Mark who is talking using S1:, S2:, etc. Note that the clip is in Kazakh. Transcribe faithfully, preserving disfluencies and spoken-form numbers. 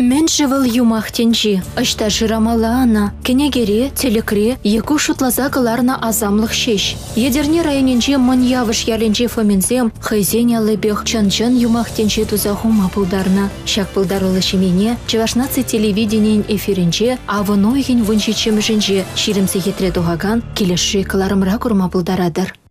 S1: Мен живыл юмахтенжи, ашта жирамалана, кенегере, телекре, еку шутлаза кыларна азамлық шеш. Едерне районенже мын явыш яленже фомензем, хайзен ялыбех чын-чын юмахтенжи туза хума пулдарна. Шак пулдарулы шемене, чевашнацы телевидениен эфиренже, авынойген вынчичем жінже, ширимсе етре дугаган, келешші кыларымра курма пулдарадыр.